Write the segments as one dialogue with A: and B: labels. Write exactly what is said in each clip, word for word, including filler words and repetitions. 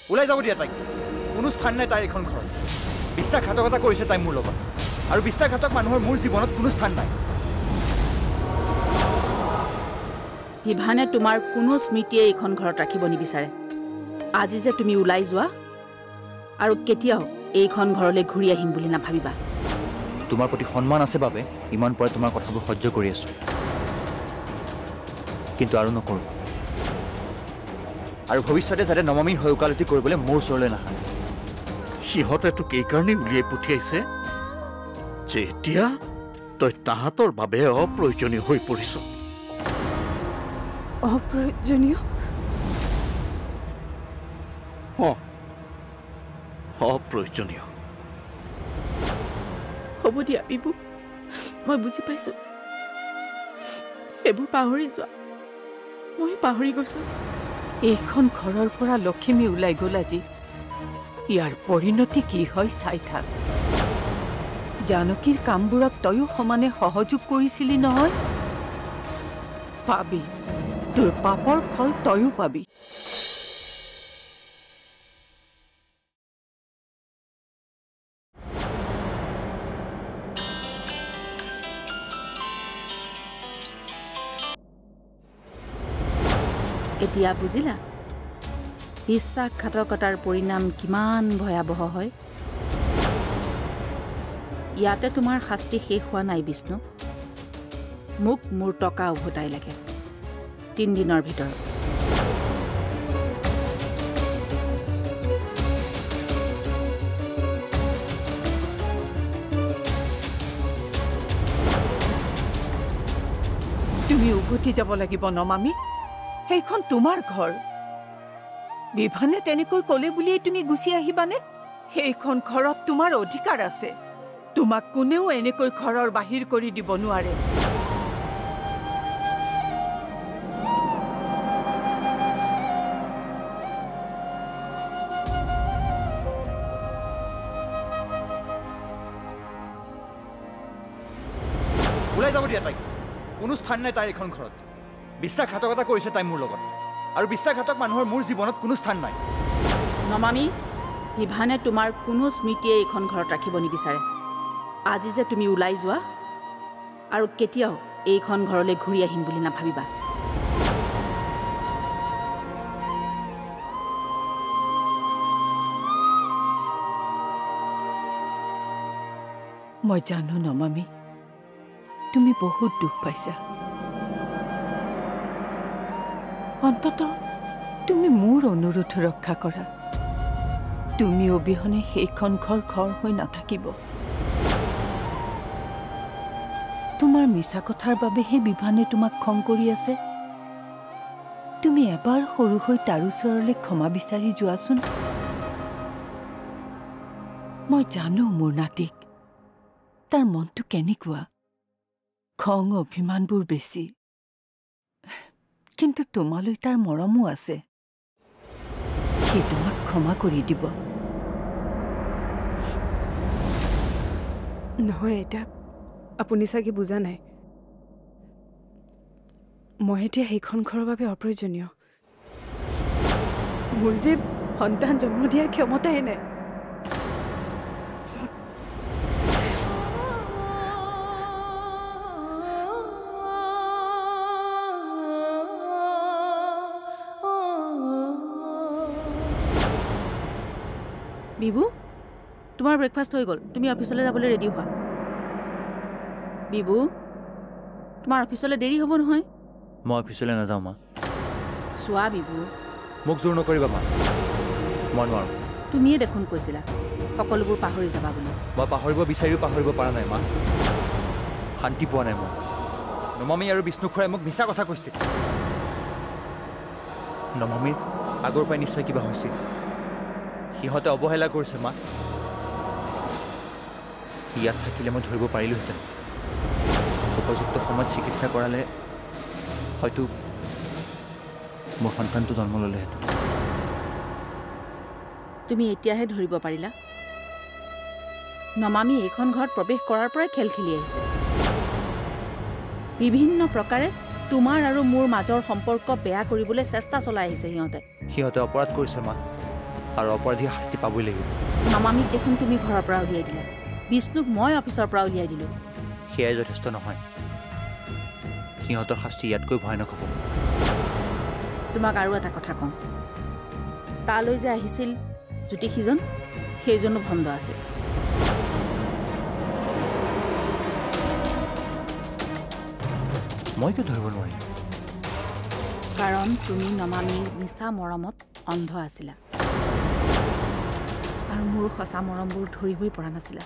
A: ওলাই যাব দিয়া তাইক। কোনো স্থান নাই তাইৰ এখন ঘৰত। বিশ্বাসঘাতকতা কৰিছে তাই মোৰ লগত, আৰু বিশ্বাসঘাতক মানুহৰ মোৰ জীৱনত কোনো স্থান নাই।
B: বিভানে তোমাৰ কোনো স্মৃতিয়ে এইখন ঘৰত ৰাখিব নিবিচাৰে। আজি যে তুমি ওলাই যোৱা আৰু কেতিয়াও এইখন ঘৰলৈ ঘূৰি আহিম বুলি নাভাবিবা।
A: তোমাৰ প্ৰতি সন্মান আছে বাবে ইমান পৰে তোমাৰ কথাবোৰ সহ্য কৰি আছো, কিন্তু আৰু নকৰোঁ। আৰু ভৱিষ্যতে যাতে নমামীৰ হৈ ওকালতি কৰিবলৈ মোৰ ওচৰলৈ নাহে।
C: সিহঁতে তোক এইকাৰণেই উলিয়াই পঠিয়াইছে যে এতিয়া তই তাহাঁতৰ বাবে অপ্ৰয়োজনীয় হৈ পৰিছ।
B: অপ্ৰয়োজনীয়?
C: অপ্ৰয়োজনীয়।
B: হ'ব দিয়া বিবু, মই বুজি পাইছো। এইবোৰ পাহৰি যোৱা, মই পাহৰি গৈছো। এইখন ঘৰৰ পৰা লক্ষ্মী ওলাই গ'ল আজি। ইয়াৰ পৰিণতি কি হয় চাই থাক। জানকীৰ কামবোৰত তয়ো সমানে সহযোগ কৰিছিলি নহয়। পাবি, তোৰ পাপৰ ফল তয়ো পাবি। এতিয়া বুজিলা বিশ্বাসঘাতকতাৰ পৰিণাম কিমান ভয়াৱহ হয়। ইয়াতে তোমাৰ শাস্তি শেষ হোৱা নাই বিষ্ণু। মোক মোৰ টকা উভতাই লাগে তিনিদিনৰ ভিতৰত। তুমি উভতি যাব লাগিব নমামী। সেইখন তোমাৰ ঘৰ। বিভানে তেনেকৈ ক'লে বুলিয়েই তুমি গুচি আহিবানে? সেইখন ঘৰত তোমাৰ অধিকাৰ আছে। তোমাক কোনেও এনেকৈ ঘৰৰ বাহিৰ কৰি দিব নোৱাৰে।
A: ওলাই যাব দিয়া তাইক। কোনো স্থান নাই তাইৰ এখন ঘৰত। বিশ্বাসঘাতকতা কৰিছে তাই মোৰ লগত, আৰু বিশ্বাসঘাতক মানুহৰ মোৰ জীৱনত কোনো স্থান নাই।
B: নমামী, বিভানে তোমাৰ কোনো স্মৃতিয়ে এইখন ঘৰত ৰাখিব নিবিচাৰে। আজি যে তুমি ওলাই যোৱা আৰু কেতিয়াও এইখন ঘৰলৈ ঘূৰি আহিম বুলি নাভাবিবা। মই জানো নমামী, তুমি বহুত দুখ পাইছা। অন্তত তুমি মোৰ অনুৰোধ ৰক্ষা কৰা। তুমি অবিহনে সেইখন ঘৰ ঘৰ হৈ নাথাকিব। তোমাৰ মিছা কথাৰ বাবেহে বিভানে তোমাক খং কৰি আছে। তুমি এবাৰ সৰু হৈ তাৰ ওচৰলৈ ক্ষমা বিচাৰি যোৱাচোন। মই জানো মোৰ নাতিক, তাৰ মনটো কেনেকুৱা। খং অভিমানবোৰ বেছি, কিন্তু তোমালৈ তাৰ মৰমো আছে। সি তোমাক ক্ষমা কৰি দিব।
D: নহয় এটা আপুনি চাগে বুজা নাই। মই এতিয়া সেইখন ঘৰৰ বাবে অপ্ৰয়োজনীয়। মোৰ যে সন্তান জন্ম দিয়াৰ ক্ষমতাই নাই।
B: বিবু, তোমাৰ ব্ৰেকফাষ্ট হৈ গ'ল। তুমি অফিচলৈ যাবলৈ ৰেডি হোৱা। বিবু, তোমাৰ অফিচলৈ দেৰি হ'ব নহয়।
A: মই অফিচলৈ নাযাওঁ মা।
B: চোৱা বিবু,
A: মোক জোৰ নকৰিবা মা, মই নোৱাৰোঁ।
B: তুমিয়ে দেখোন কৈছিলা সকলোবোৰ পাহৰি যাবা বুলি।
A: মই পাহৰিব বিচাৰিও পাহৰিব পৰা নাই মা। শান্তি পোৱা নাই মই। নমামী আৰু বিষ্ণু খুৰাই মোক মিছা কথা কৈছিল। নমামীৰ আগৰ পৰাই নিশ্চয় কিবা হৈছিল। সিহঁতে অৱহেলা কৰিছে মা। ইয়াত থাকিলে মই ধৰিব পাৰিলোহেঁতেন। উপযুক্ত সময়ত চিকিৎসা কৰালে হয়তো মোৰ সন্তানটো জন্ম ল'লেহেঁতেন।
B: তুমি এতিয়াহে ধৰিব পাৰিলা? নমামী এইখন ঘৰত প্ৰৱেশ কৰাৰ পৰাই খেল খেলি আহিছে। বিভিন্ন প্ৰকাৰে তোমাৰ আৰু মোৰ মাজৰ সম্পৰ্ক বেয়া কৰিবলৈ চেষ্টা চলাই আহিছে সিহঁতে।
A: সিহঁতে অপৰাধ কৰিছে মা। আৰু অপৰাধীয়ে শাস্তি পাবই লাগিব।
E: নমামিক দেখোন তুমি ঘৰৰ পৰা উলিয়াই দিলা, বিষ্ণুক মই অফিচৰ পৰা উলিয়াই দিলোঁ।
A: সেয়াই যথেষ্ট নহয়, সিহঁতৰ শাস্তি ইয়াতকৈ ভয়ানক হ'ব।
E: তোমাক আৰু এটা কথা কওঁ, তালৈ যে আহিছিল জ্যোতিষীজন, সেইজনো ভণ্ড আছিল।
A: মই কিয় ধৰিব নোৱাৰিলোঁ?
E: কাৰণ তুমি নমামিৰ মিছা মৰমত অন্ধ আছিলা আৰু মোৰ সঁচা মৰমবোৰ ধৰিবই পৰা নাছিলা।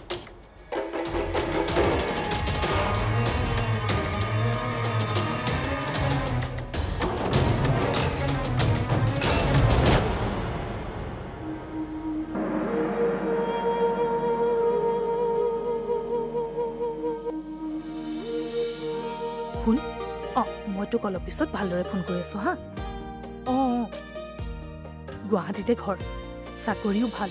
F: শুন, অঁ মই তোক অলপ পিছত ভালদৰে ফোন কৰি আছোঁ হা। অঁ গুৱাহাটীতে ঘৰ, চাকৰিও ভাল।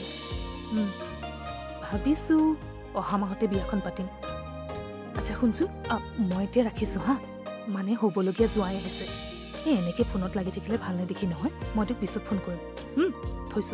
F: ভাবিছোঁ অহা মাহতে বিয়াখন পাতিম। আচ্ছা শুনচোন, মই এতিয়া ৰাখিছোঁ হা, মানে হ'বলগীয়া জোঁৱাই আহিছে। এই এনেকৈ ফোনত লাগি থাকিলে ভাল নেদেখি নহয়, মই তোক পিছত ফোন কৰিম। থৈছোঁ।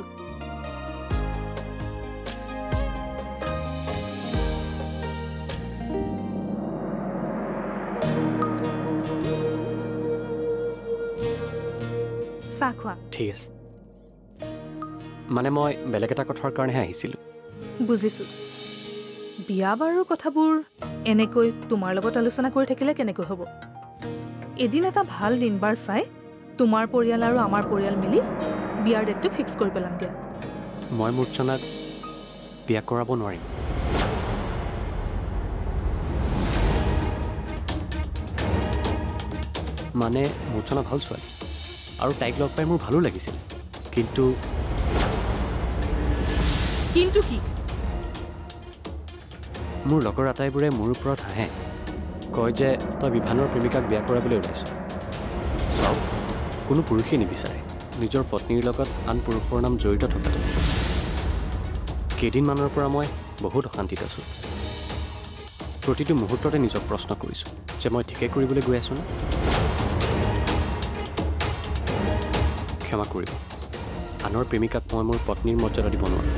F: চাহ খোৱা।
G: ঠিক আছে, মানে মই বেলেগ এটা কথাৰ কাৰণেহে আহিছিলোঁ।
F: বুজিছোঁ। বিয়া বাৰুৰ কথাবোৰ এনেকৈ তোমাৰ লগত আলোচনা কৰি থাকিলে কেনেকৈ হ'ব? এদিন এটা ভাল দিন বাৰ চাই তোমাৰ পৰিয়াল আৰু আমাৰ পৰিয়াল মিলি বিয়াৰ ডেটটো ফিক্স কৰি পেলাম দিয়া।
G: মই মূৰ্ছনাক বিয়া কৰাব নোৱাৰিম। মানে মূৰ্ছনা ভাল ছোৱালী আৰু তাইক লগ পাই মোৰ ভালো লাগিছিল, কিন্তু
F: কিন্তু কি?
G: মোৰ লগৰ আটাইবোৰে মোৰ ওপৰত হাঁহে, কয় যে তই বিভানৰ প্ৰেমিকাক বিয়া কৰাবলৈ ওলাইছ। চাওক, কোনো পুৰুষেই নিবিচাৰে নিজৰ পত্নীৰ লগত আন পুৰুষৰ নাম জড়িত থকাটো। কেইদিনমানৰ পৰা মই বহুত অশান্তিত আছোঁ। প্ৰতিটো মুহূৰ্ততে নিজক প্ৰশ্ন কৰিছোঁ যে মই ঠিকেই কৰিবলৈ গৈ আছোঁ নে? ক্ষমা কৰিব, আনৰ প্ৰেমিকাক মই মোৰ পত্নীৰ মৰ্যাদা দিব নোৱাৰোঁ।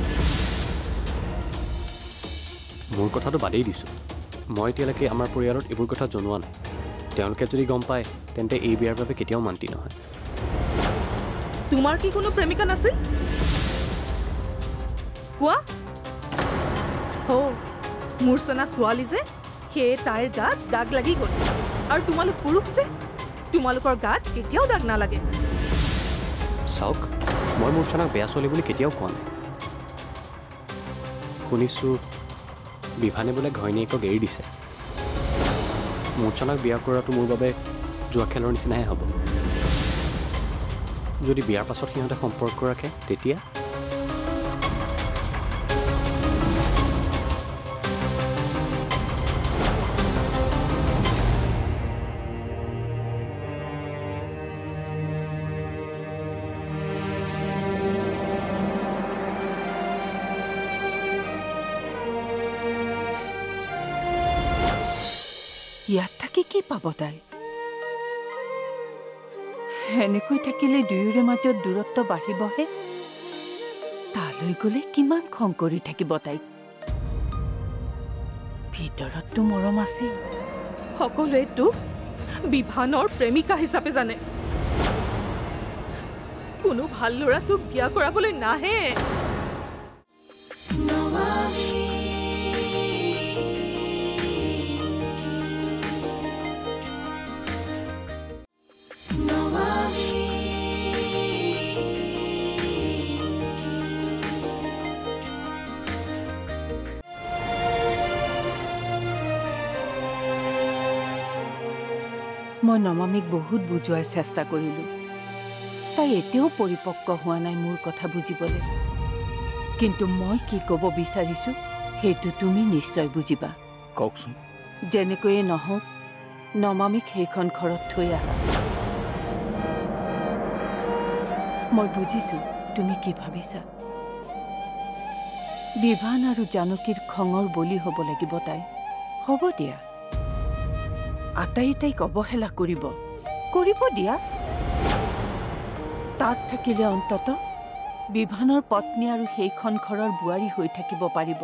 G: মোৰ কথাটো বাদেই দিছোঁ, মই এতিয়ালৈকে আমাৰ পৰিয়ালত এইবোৰ কথা জনোৱা নাই। তেওঁলোকে যদি গম পায় তেন্তে এই বিয়াৰ বাবে কেতিয়াও মান্তি নহয়।
F: তোমাৰ কি কোনো প্ৰেমিকা নাছিল? কোৱা। হো, মূৰ্ছনা ছোৱালী যে, সেয়ে তাইৰ গাত দাগ লাগি গ'ল। আৰু তোমালোক পুৰুষ যে, তোমালোকৰ গাত কেতিয়াও দাগ নালাগে।
G: চাওক, মই মূৰ্ছনাক বেয়া ছোৱালী বুলি কেতিয়াও কোৱা নাই। শুনিছোঁ বিভানে বোলে ঘৈণীয়েকক এৰি দিছে। মূৰ্ছনাক বিয়া কৰাটো মোৰ বাবে যোৱা খেলৰ নিচিনাহে হ'ব। যদি বিয়াৰ পাছত সিহঁতে সম্পৰ্ক ৰাখে তেতিয়া
B: ইয়াত থাকি কি পাব তাই? এনেকৈ থাকিলে দুয়োৰে মাজত দূৰত্ব বাঢ়িবহে। তালৈ গ'লে কিমান খং কৰি থাকিব তাইক। ভিতৰততো মৰম আছে।
F: সকলোৱে তোক বিভানৰ প্ৰেমিকা হিচাপে জানে। কোনো ভাল ল'ৰা তোক বিয়া কৰাবলৈ নাহে।
B: মই নমামিক বহুত বুজোৱাৰ চেষ্টা কৰিলোঁ। তাই এতিয়াও পৰিপক্ক হোৱা নাই মোৰ কথা বুজিবলৈ। কিন্তু মই কি ক'ব বিচাৰিছোঁ সেইটো তুমি নিশ্চয় বুজিবা।
A: কওকচোন।
B: যেনেকৈয়ে নহওক নমামিক সেইখন ঘৰত থৈ আহা। মই বুজিছোঁ তুমি কি ভাবিছা। বিভান আৰু জানকীৰ খঙৰ বলি হ'ব লাগিব তাই। হ'ব দিয়া, আটাই তাইক অৱহেলা কৰিব কৰিব দিয়া। তাত থাকিলে অন্তত বিভানৰ পত্নী আৰু সেইখন ঘৰৰ বোৱাৰী হৈ থাকিব পাৰিব।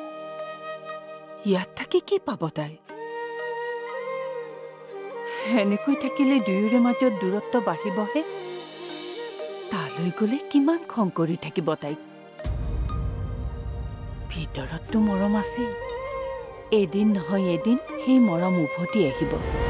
B: ইয়াত থাকি কি পাব তাই? এনেকৈ থাকিলে দুয়োৰে মাজত দূৰত্ব বাঢ়িবহে। তালৈ গ'লে কিমান খং কৰি থাকিব তাইক। ভিতৰততো মৰম আছে। এদিন নহয় এদিন সেই মৰম উভতি আহিব।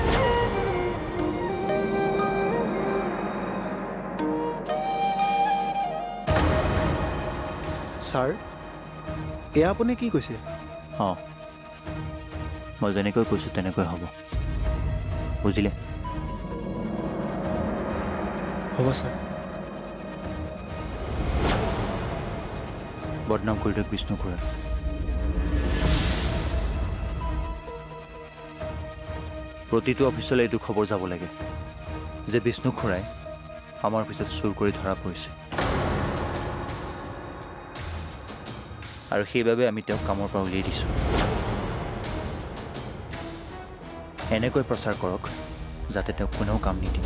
H: ছাৰ, এয়া আপুনি কি কৈছে?
A: অঁ, মই যেনেকৈ কৈছোঁ তেনেকৈ হ'ব, বুজিলে?
H: হ'ব ছাৰ।
A: বদনাম কৰি দিয়ক বিষ্ণু খুৰা। প্ৰতিটো অফিচলৈ এইটো খবৰ যাব লাগে যে বিষ্ণু খুৰাই আমাৰ অফিচত চুৰ কৰি ধৰা পৰিছে, আৰু সেইবাবে আমি তেওঁক কামৰ পৰা উলিয়াই দিছোঁ। এনেকৈ প্ৰচাৰ কৰক যাতে তেওঁক কোনেও কাম নিদিয়ে।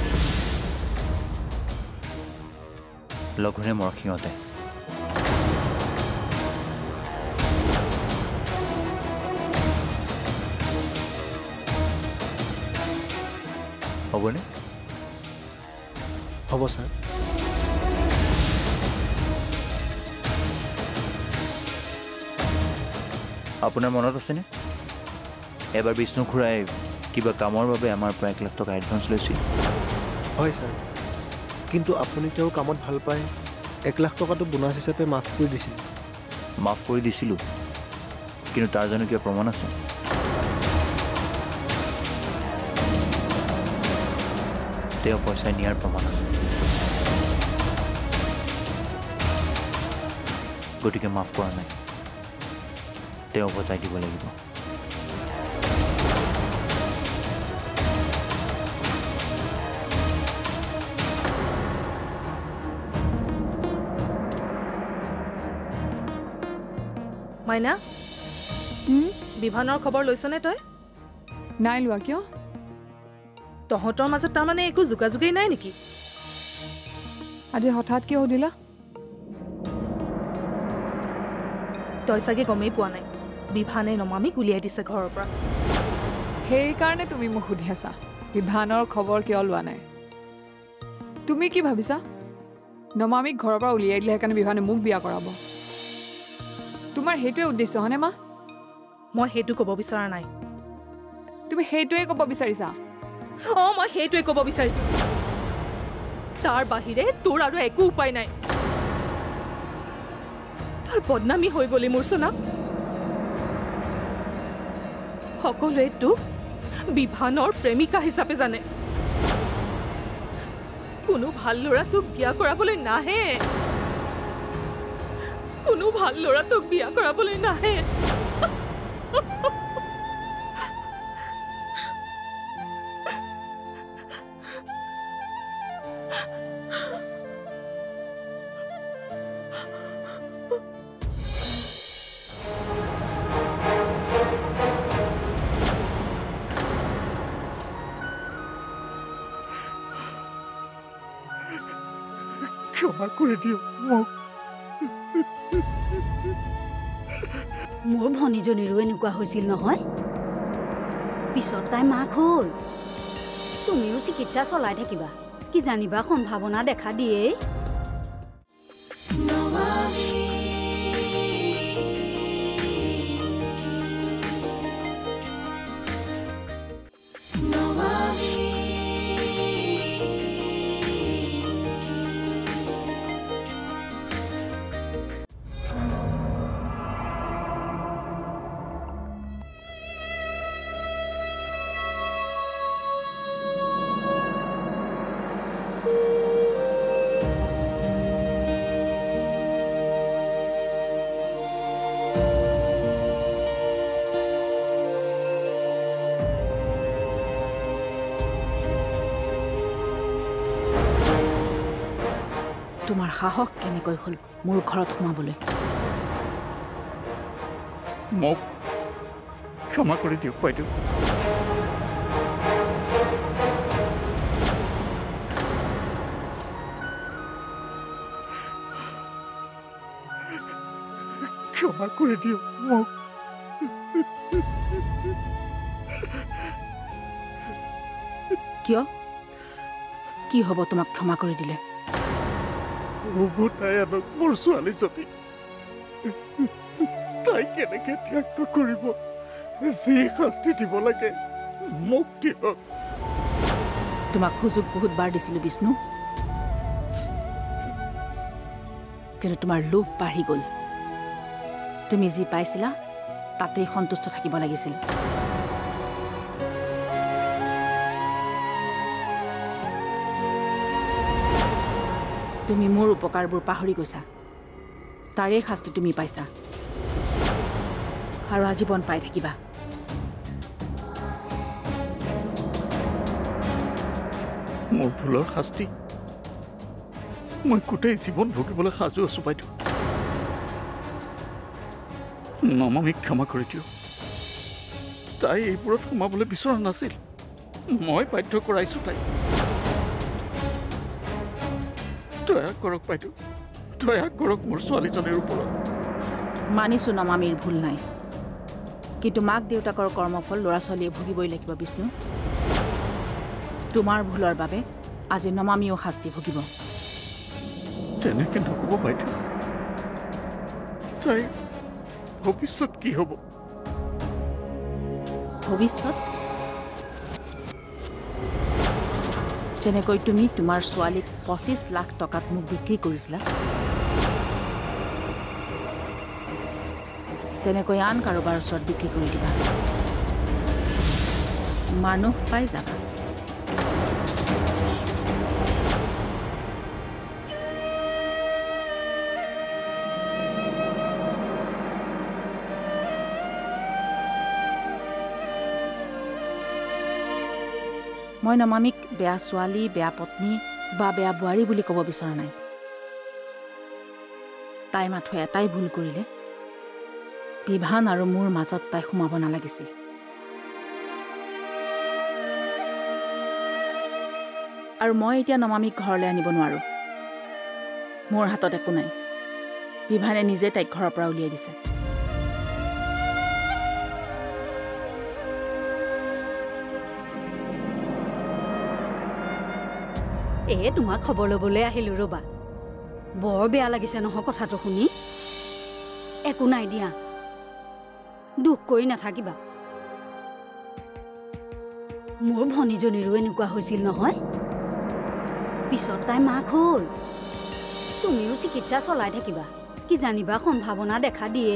A: লঘোণে মৰসিংহতে হ'বনে?
H: হ'ব ছাৰ।
A: আপোনাৰ মনত আছেনে এবাৰ বিষ্ণু খুৰাই কিবা কামৰ বাবে আমাৰ পৰা এক লাখ টকা এডভান্স লৈছিল?
H: হয় ছাৰ, কিন্তু আপুনি তেওঁৰ কামত ভাল পাই এক লাখ টকাটো বোনাছ হিচাপে মাফ কৰি দিছিল।
A: মাফ কৰি দিছিলোঁ, কিন্তু তাৰ জানো কিবা প্ৰমাণ আছে? তেওঁ পইচা নিয়াৰ প্ৰমাণ আছে, গতিকে মাফ কৰা নাই, তেওঁ উভতাই দিব লাগিব।
F: মাইনা, বিভানৰ খবৰ লৈছনে তই?
D: নাই লোৱা। কিয়?
F: তহঁতৰ মাজত তাৰমানে একো যোগাযোগেই নাই নেকি?
D: আজি হঠাৎ কিয় সুধিলা?
F: তই চাগে গমেই পোৱা নাই, বিভানে নমামিক উলিয়াই দিছে ঘৰৰ পৰা।
D: সেইকাৰণে তুমি মোক সুধি আছা বিভানৰ খবৰ কিয় লোৱা নাই? তুমি কি ভাবিছা নমামিক ঘৰৰ পৰা উলিয়াই দিলে সেইকাৰণে বিভানে মোক বিয়া কৰাব? তোমাৰ সেইটোৱে উদ্দেশ্য হয়নে মা?
F: মই সেইটো ক'ব বিচৰা নাই।
D: তুমি সেইটোৱে ক'ব বিচাৰিছা?
F: অঁ, মই সেইটোৱে ক'ব বিচাৰিছোঁ। তাৰ বাহিৰে তোৰ আৰু একো উপায় নাই। তই বদনামী হৈ গলি মোৰ সোণা। সকলোৱে তোক বিভানৰ প্ৰেমিকা হিচাপে জানে। কোনো ভাল ল'ৰা তোক বিয়া কৰাবলৈ নাহে। কোনো ভাল ল'ৰা তোক বিয়া কৰাবলৈ নাহে।
C: ক্ষমা কৰি দিয়ক মোক।
I: মোৰ ভনীজনীৰো এনেকুৱা হৈছিল নহয়, পিছত তাই মাক হ'ল। তুমিও চিকিৎসা চলাই থাকিবা, কি জানিবা সম্ভাৱনা দেখা দিয়ে।
E: তোমাৰ সাহস কেনেকৈ হ'ল মোৰ ঘৰত সোমাবলৈ?
C: মোক ক্ষমা কৰি দিয়ক বাইদেউ। ক্ষমা কৰি দিয়ক মোক।
E: কিয় কি হ'ব তোমাক ক্ষমা কৰি দিলে?
C: উভতাই আনক মোৰ ছোৱালীজনী। তাই কেনেকে ত্যাগ নকৰিব? যি শাস্তি দিব লাগে মোক দিয়ক।
E: তোমাক সুযোগ বহুত বাৰ দিছিলোঁ বিষ্ণু, কিন্তু তোমাৰ লোভ বাঢ়ি গ'ল। তুমি যি পাইছিলা তাতেই সন্তুষ্ট থাকিব লাগিছিল। তুমি মোৰ উপকাৰবোৰ পাহৰি গৈছা, তাৰে শাস্তি তুমি পাইছা আৰু আজীৱন পাই থাকিবা।
C: মোৰ ভুলৰ শাস্তি মই গোটেই জীৱন ভুগিবলৈ সাজু আছো বাইদেউ। নমামিক ক্ষমা কৰি দিয়ক। তাই এইবোৰত সোমাবলৈ বিচৰা নাছিল, মই বাধ্য কৰাইছো তাই। দয়া কৰক বাইদেউ, দয়া কৰক মোৰ ছোৱালীজনীৰ ওপৰত।
E: মানিছো নমামিৰ ভুল নাই, কিন্তু মাক দেউতাকৰ কৰ্মফল ল'ৰা ছোৱালীয়ে ভুগিবই লাগিব বিষ্ণু। তোমাৰ ভুলৰ বাবে আজি নমামিও শাস্তি ভুগিব।
C: তেনেকে নক'ব বাইদেউ, তাই ভৱিষ্যত কি হ'ব?
E: ভৱিষ্যত যেনেকৈ তুমি তোমাৰ ছোৱালীক পঁচিছ লাখ টকাত মোক বিক্ৰী কৰিছিলা, তেনেকৈ আন কাৰোবাৰ ওচৰত বিক্ৰী কৰি দিবা, মানুহ পাই যাবা। মই নমামিক বেয়া ছোৱালী, বেয়া পত্নী বা বেয়া বোৱাৰী বুলি ক'ব বিচৰা নাই। তাই মাথো এটাই ভুল কৰিলে, বিভান আৰু মোৰ মাজত তাই সোমাব নালাগিছিল। আৰু মই এতিয়া নমামিক ঘৰলৈ আনিব নোৱাৰো, মোৰ হাতত একো নাই। বিভানে নিজে তাইক ঘৰৰ পৰা উলিয়াই দিছে।
I: এ তোমাক খবৰ ল'বলৈ আহিলোঁ ৰ'বা। বৰ বেয়া লাগিছে নহয় কথাটো শুনি। একো নাই দিয়া, দুখ কৰি নাথাকিবা। মোৰ ভনীজনীৰো এনেকুৱা হৈছিল নহয়, পিছত তাই মাক হ'ল। তুমিও চিকিৎসা চলাই থাকিবা, কি জানিবা সম্ভাৱনা দেখা দিয়ে।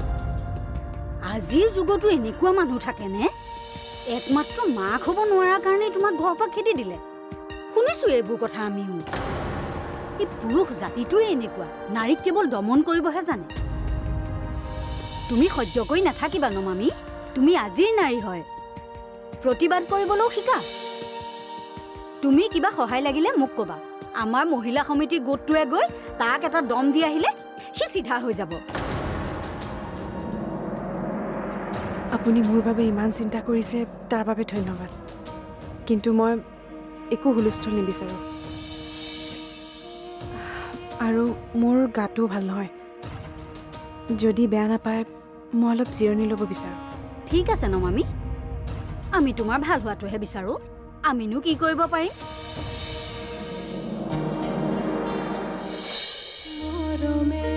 I: আজিৰ যুগতো এনেকুৱা মানুহ থাকেনে? একমাত্ৰ মাক হ'ব নোৱাৰাৰ কাৰণে তোমাক ঘৰৰ পৰা খেদি দিলে। শুনিছো এইবোৰ কথা আমিও। এই পুৰুষ জাতিটোৱে এনেকুৱা, নাৰীক কেৱল দমন কৰিবহে জানে। তুমি সহ্য কৰি নাথাকিবা নমামি, তুমি আজিৰ নাৰী হয়, প্ৰতিবাদ কৰিবলৈও শিকা। তুমি কিবা সহায় লাগিলে মোক ক'বা, আমাৰ মহিলা সমিতি গোটটোৱে গৈ তাক এটা দম দি আহিলে সি চিধা হৈ যাব।
J: আপুনি মোৰ বাবে ইমান চিন্তা কৰিছে তাৰ বাবে ধন্যবাদ, কিন্তু মই একো হুলস্থুল নিবিচাৰোঁ। আৰু মোৰ গাটো ভাল নহয়, যদি বেয়া নাপায় মই অলপ জিৰণি ল'ব বিচাৰোঁ।
I: ঠিক আছে নমামি, আমি তোমাৰ ভাল হোৱাটোহে বিচাৰোঁ, আমিনো কি কৰিব পাৰিম।
K: মৰমে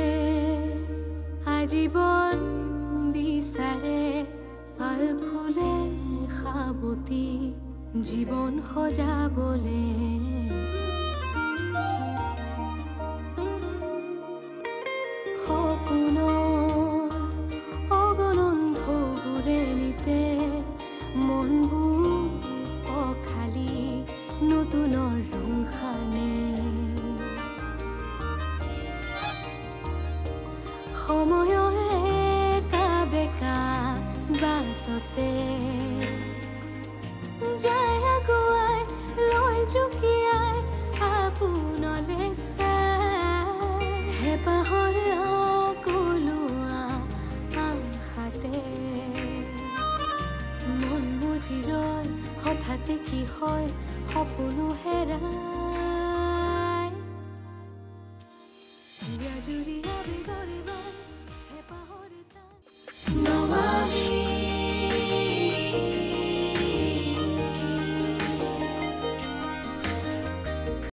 K: আজীৱন বিচাৰে পাল ফুলে সাৱতি জীৱন সজাবলে। সপোনৰ অগণন ঢৌবোৰে নিতে মনবোৰ পখালি নতুনৰ ৰং সানে। সময়ৰ একা বেকা বাটতে যায় আগুৱাই লৈ জুকিয়াই আপোনলে চাই হেঁপাহৰ আকলোৱা আশাতে মন বুজি ৰয় হঠাতে কি হয় সপোনো হেৰাই জুৰি আবেগৰে